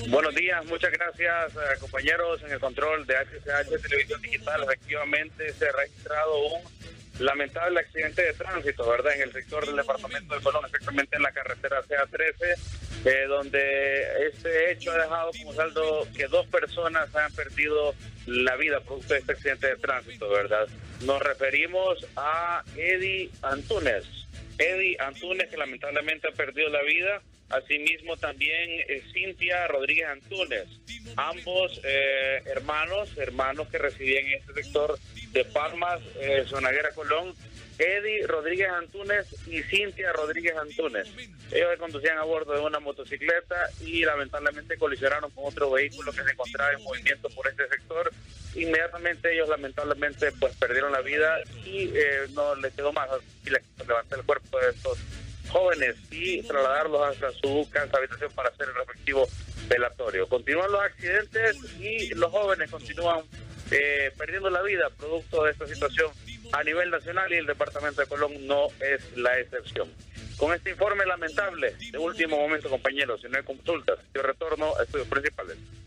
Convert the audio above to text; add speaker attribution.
Speaker 1: Buenos días, muchas gracias compañeros en el control de HCH Televisión Digital. Efectivamente se ha registrado un lamentable accidente de tránsito, ¿verdad? En el sector del departamento de Colón, exactamente en la carretera CA13, donde este hecho ha dejado como saldo que 2 personas han perdido la vida producto de este accidente de tránsito, ¿verdad? Nos referimos a Eddie Antunes, que lamentablemente ha perdido la vida. Asimismo también Cintia Rodríguez Antunes, ambos hermanos que residían en este sector de Palmas, Zonaguera, Colón. Eddie Rodríguez Antunes y Cintia Rodríguez Antunes. Ellos conducían a bordo de una motocicleta y lamentablemente colisionaron con otro vehículo que se encontraba en movimiento por este sector. Inmediatamente ellos lamentablemente pues perdieron la vida y no les quedó más levantar el cuerpo de estos jóvenes y trasladarlos hasta su casa habitación para hacer el respectivo velatorio. Continúan los accidentes y los jóvenes continúan perdiendo la vida producto de esta situación a nivel nacional, y el departamento de Colón no es la excepción. Con este informe lamentable de último momento, compañeros, si no hay consultas, yo retorno a estudios principales.